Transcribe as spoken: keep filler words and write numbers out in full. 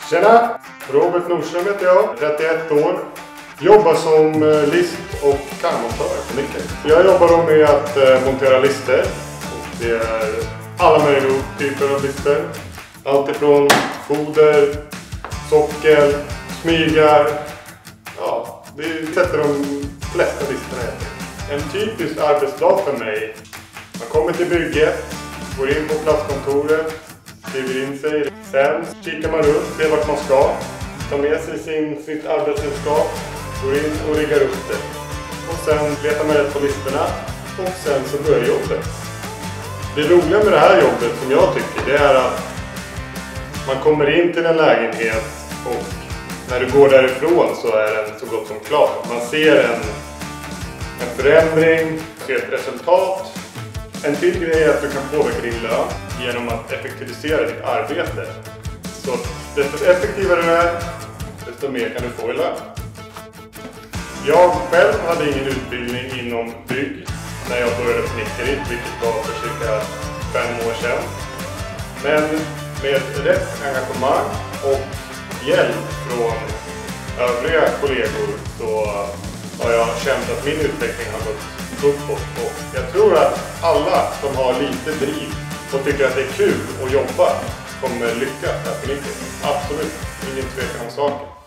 Tjena! Robert Nordström heter jag, trettioett år. Jobbar som list- och kallmontör på Nickel. Jag jobbar då med att montera lister. Och det är alla möjliga typer av lister. Allt ifrån foder, sockel, smygar. Ja, vi sätter de flesta listerna helt. En typisk arbetsdag för mig. Man kommer till bygget, går in på platskontoret, skriver in sig. Sen kikar man runt, ser vart man ska. Tar med sig sin, sitt arbetsredskap, går in och riggar upp det. Och sen letar man rätt på listorna och sen så börjar jobbet. Det roliga med det här jobbet som jag tycker, det är att man kommer in till en lägenhet och när du går därifrån så är den så gott som klar. Man ser en, en förändring, ser ett resultat. En till grej är att du kan påverka din lön genom att effektivisera ditt arbete. Så desto effektivare du är, desto mer kan du få i lön. Jag själv hade ingen utbildning inom bygg när jag började på Nickel, vilket var för cirka fem år sedan. Men med rätt engagemang och hjälp från övriga kollegor så har jag känt att min utveckling har gått uppåt. Och jag tror att alla som har lite driv och tycker att det är kul att jobba kommer lyckas här på Nickel. Absolut, ingen tvekan om saken.